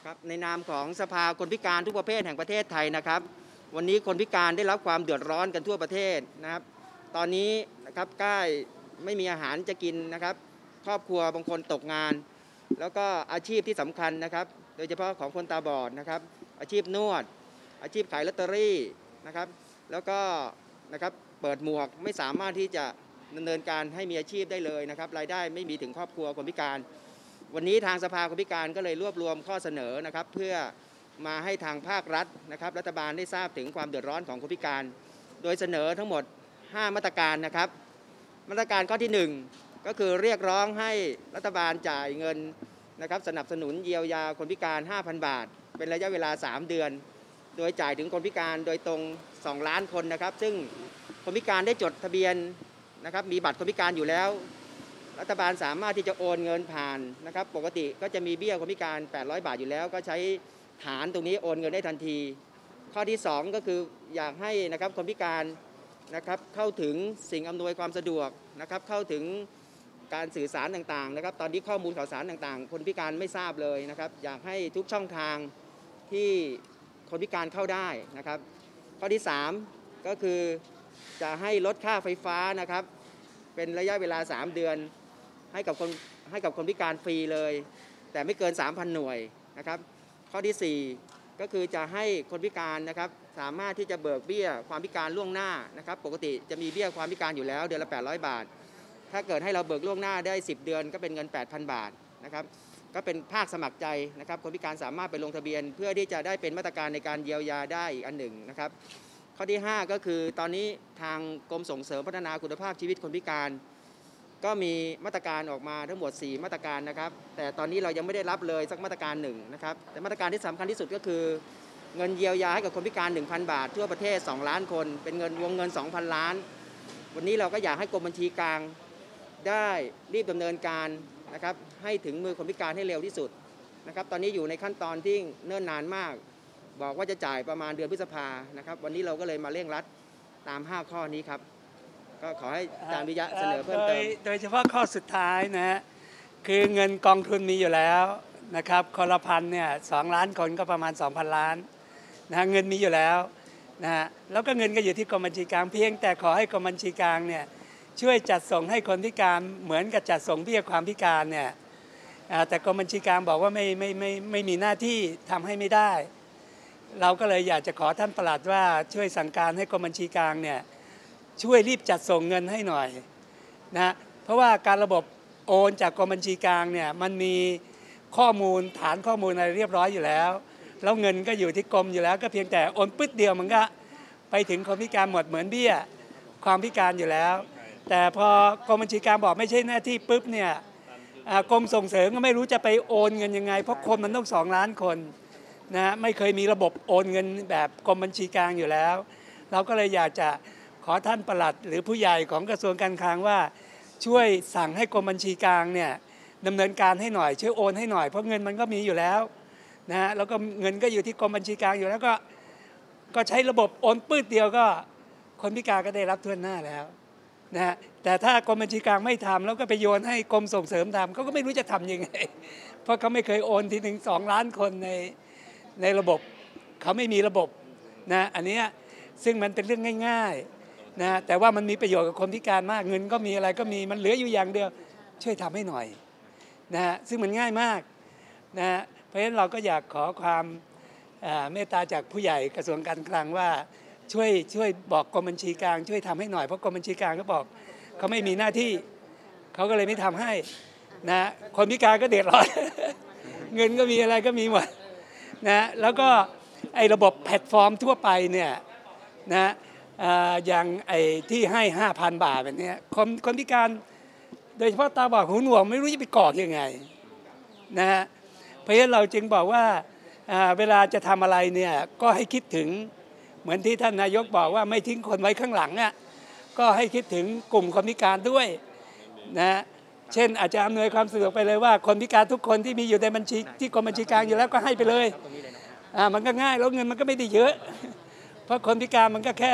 ครับในนามของสภาคนพิการทุกประเภทแห่งประเทศไทยนะครับวันนี้คนพิการได้รับความเดือดร้อนกันทั่วประเทศนะครับตอนนี้นะครับใกล้ไม่มีอาหารจะกินนะครับครอบครัวบางคนตกงานแล้วก็อาชีพที่สำคัญนะครับโดยเฉพาะของคนตาบอดนะครับอาชีพนวดอาชีพขายลอตเตอรี่นะครับแล้วก็นะครับเปิดหมวกไม่สามารถที่จะดำเนินการให้มีอาชีพได้เลยนะครับรายได้ไม่มีถึงครอบครัวคนพิการวันนี้ทางสภาคนพิการก็เลยรวบรวมข้อเสนอนะครับเพื่อมาให้ทางภาครัฐนะครับรัฐบาลได้ทราบถึงความเดือดร้อนของคนพิการโดยเสนอทั้งหมด5มาตรการนะครับมาตรการข้อที่1ก็คือเรียกร้องให้รัฐบาลจ่ายเงินนะครับสนับสนุนเยียวยาคนพิการ 5,000 บาทเป็นระยะเวลา3 เดือนโดยจ่ายถึงคนพิการโดยตรง2 ล้านคนนะครับซึ่งคนพิการได้จดทะเบียนนะครับมีบัตรคนพิการอยู่แล้วรัฐบาลสามารถที่จะโอนเงินผ่านนะครับปกติก็จะมีเบี้ยคนพิการ800 บาทอยู่แล้วก็ใช้ฐานตรงนี้โอนเงินได้ทันทีข้อที่2ก็คืออยากให้นะครับคนพิการนะครับเข้าถึงสิ่งอำนวยความสะดวกนะครับเข้าถึงการสื่อสารต่างๆนะครับตอนนี้ข้อมูลข่าวสารต่างๆคนพิการไม่ทราบเลยนะครับอยากให้ทุกช่องทางที่คนพิการเข้าได้นะครับข้อที่3ก็คือจะให้ลดค่าไฟฟ้านะครับเป็นระยะเวลา3 เดือนให้กับคนพิการฟรีเลยแต่ไม่เกิน 3,000 หน่วยนะครับข้อที่4ก็คือจะให้คนพิการนะครับสามารถที่จะเบิกเบี้ยความพิการล่วงหน้านะครับปกติจะมีเบี้ยความพิการอยู่แล้วเดือนละ800 บาทถ้าเกิดให้เราเบิกล่วงหน้าได้10 เดือนก็เป็นเงิน 8,000 บาทนะครับก็เป็นภาคสมัครใจนะครับคนพิการสามารถไปลงทะเบียนเพื่อที่จะได้เป็นมาตรการในการเยียวยาได้อีกอันหนึ่งนะครับข้อที่5ก็คือตอนนี้ทางกรมส่งเสริมพัฒนาคุณภาพชีวิตคนพิการก็มีมาตรการออกมาทั้งหมด4 มาตรการนะครับแต่ตอนนี้เรายังไม่ได้รับเลยสักมาตรการหนึ่งนะครับแต่มาตรการที่สำคัญที่สุดก็คือเงินเยียวยาให้กับคนพิการ 1,000 บาททั่วประเทศ2 ล้านคนเป็นวงเงิน 2,000 ล้านวันนี้เราก็อยากให้กรมบัญชีกลางได้รีบดำเนินการนะครับให้ถึงมือคนพิการให้เร็วที่สุดนะครับตอนนี้อยู่ในขั้นตอนที่เนิ่นนานมากบอกว่าจะจ่ายประมาณเดือนพฤษภานะครับวันนี้เราก็เลยมาเร่งรัดตาม5 ข้อนี้ครับก็ขอให้อาจารย์วิยะเสนอเพิ่มเติมโดยเฉพาะข้อสุดท้ายนะฮะคือเงินกองทุนมีอยู่แล้วนะครับคนละพันเนี่ย2 ล้านคนก็ประมาณ 2,000 ล้านนะเงินมีอยู่แล้วนะฮะแล้วก็เงินก็อยู่ที่กรมบัญชีกลางเพียงแต่ขอให้กรมบัญชีกลางเนี่ยช่วยจัดส่งให้คนพิการเหมือนกับจัดส่งเบี้ยความพิการเนี่ยแต่กรมบัญชีกลางบอกว่าไม่มีหน้าที่ทำให้ไม่ได้เราก็เลยอยากจะขอท่านปลัดว่าช่วยสั่งการให้กรมบัญชีกลางเนี่ยช่วยรีบจัดส่งเงินให้หน่อยนะเพราะว่าการระบบโอนจากกรมบัญชีกลางเนี่ยมันมีข้อมูลฐานข้อมูลอะไรเรียบร้อยอยู่แล้วแล้วเงินก็อยู่ที่กรมอยู่แล้วก็เพียงแต่โอนปึ๊ดเดียวมันก็ไปถึงคนพิการหมดเหมือนเบี้ยความพิการอยู่แล้วแต่พอกรมบัญชีกลางบอกไม่ใช่หน้าที่ปุ๊บเนี่ยกรมส่งเสริมก็ไม่รู้จะไปโอนเงินยังไงเพราะคนมันต้อง2 ล้านคนนะไม่เคยมีระบบโอนเงินแบบกรมบัญชีกลางอยู่แล้วเราก็เลยอยากจะขอท่านปลัดหรือผู้ใหญ่ของกระทรวงการคลังว่าช่วยสั่งให้กรมบัญชีกลางเนี่ยดำเนินการให้หน่อยช่วยโอนให้หน่อยเพราะเงินมันก็มีอยู่แล้วนะฮะแล้วก็เงินก็อยู่ที่กรมบัญชีกลางอยู่แล้วก็ใช้ระบบโอนปื้ดเดียวก็คนพิการก็ได้รับทั่วหน้าแล้วนะฮะแต่ถ้ากรมบัญชีกลางไม่ทำแล้วก็ไปโยนให้กรมส่งเสริมทำเขาก็ไม่รู้จะทำยังไงเพราะเขาไม่เคยโอนทีถึง2 ล้านคนในระบบเขาไม่มีระบบนะอันนี้ซึ่งมันเป็นเรื่องง่ายๆนะแต่ว่ามันมีประโยชน์กับคนพิการมากเงินก็มีอะไรก็มีมันเหลืออยู่อย่างเดียวช่วยทำให้หน่อยนะฮะซึ่งมันง่ายมากนะเพราะฉะนั้นเราก็อยากขอความเมตตาจากผู้ใหญ่กระทรวงการคลังว่าช่วยบอกกรมบัญชีกลางช่วยทำให้หน่อยเพราะกรมบัญชีกลางก็บอกเขาไม่มีหน้าที่เขาก็เลยไม่ทำให้นะคนพิการก็เดือดร้อน เงินก็มีอะไรก็มีหมดนะแล้วก็ไอ้ระบบแพลตฟอร์มทั่วไปเนี่ยนะอย่างไอ้ที่ให้ 5,000 บาทแบบนี้คนพิการโดยเฉพาะตาบอดหูหนวกไม่รู้จะไปกรอกยังไงนะฮะเพราะฉะนั้นเราจึงบอกว่าเวลาจะทำอะไรเนี่ยก็ให้คิดถึงเหมือนที่ท่านนายกบอกว่าไม่ทิ้งคนไว้ข้างหลังอ่ะก็ให้คิดถึงกลุ่มคนพิการด้วยนะเช่นอาจจะอำนวยความสะดวกไปเลยว่าคนพิการทุกคนที่มีอยู่ในบัญชีที่กรมบัญชีกลางอยู่แล้วก็ให้ไปเลยมันก็ง่ายแล้วเงินมันก็ไม่ได้เยอะเพราะคนพิการมันก็แค่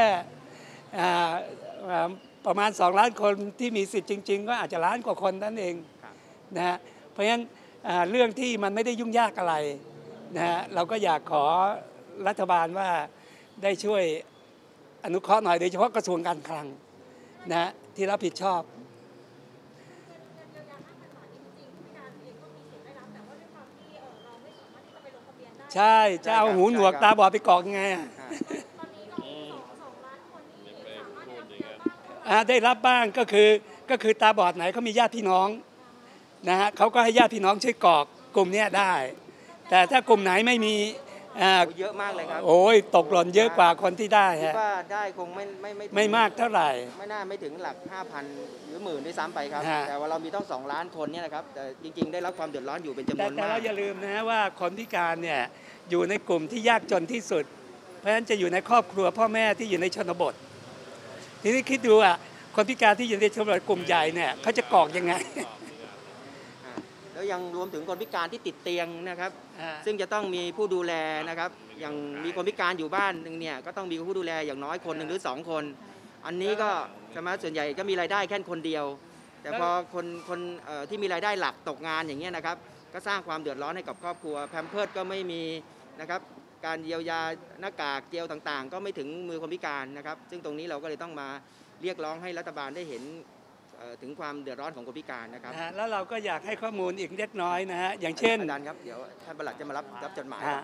ประมาณ2 ล้านคนที่มีสิทธิ์จริงๆก็อาจจะ1 ล้านกว่าคนนั่นเองนะฮะเพราะฉะนั้นเรื่องที่มันไม่ได้ยุ่งยากอะไรนะฮะเราก็อยากขอรัฐบาลว่าได้ช่วยอนุเคราะห์หน่อยโดยเฉพาะกระทรวงการคลังนะที่รับผิดชอบใช่จะเอาหูหนวกตาบอดไปกรอกยังไงได้รับบ้างก็คือตาบอดไหนเขามีญาติพี่น้องนะฮะเขาก็ให้ญาติพี่น้องช่วยกรอกกลุ่มนี้ได้แต่ถ้ากลุ่มไหนไม่มีเยอะมากเลยครับโอ้ยตกหล่นเยอะกว่าคนที่ได้คิดว่าได้คงไม่มากเท่าไหร่ไม่ถึงหลัก 5,000 หรือ 10,000ด้วยซ้ำไปครับแต่ว่าเรามีต้อง2 ล้านคนเนี่ยนะครับแต่จริงๆได้รับความเดือดร้อนอยู่เป็นจำนวนมากแต่เราอย่าลืมนะว่าคนพิการเนี่ยอยู่ในกลุ่มที่ยากจนที่สุดเพราะฉะนั้นจะอยู่ในครอบครัวพ่อแม่ที่อยู่ในชนบททีนี้คิดดูคนพิการที่อยู่ในชนบทกลุ่มใหญ่เนี่ยเขาจะกรอกยังไงแล้วยังรวมถึงคนพิการที่ติดเตียงนะครับซึ่งจะต้องมีผู้ดูแลนะครับอย่างมีคนพิการอยู่บ้านหนึ่งเนี่ยก็ต้องมีผู้ดูแลอย่างน้อยคนหนึ่งหรือ2 คนอันนี้ก็สมัยส่วนใหญ่ก็มีรายได้แค่คนเดียวแต่พอคนที่มีรายได้หลักตกงานอย่างเงี้ยนะครับก็สร้างความเดือดร้อนให้กับครอบครัวแพมเพิร์สก็ไม่มีนะครับการเยียวยาหน้ากากเจลต่างๆก็ไม่ถึงมือคนพิการนะครับซึ่งตรงนี้เราก็เลยต้องมาเรียกร้องให้รัฐบาลได้เห็นถึงความเดือดร้อนของคนพิการนะครับแล้วเราก็อยากให้ข้อมูลอีกเล็กน้อยนะฮะอย่างเช่นอาจารย์ครับเดี๋ยวท่านปลัดจะมารับจดหมาย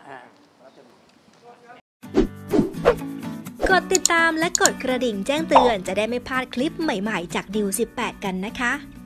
กดติดตามและกดกระดิ่งแจ้งเตือนจะได้ไม่พลาดคลิปใหม่ๆจากดิว18กันนะคะ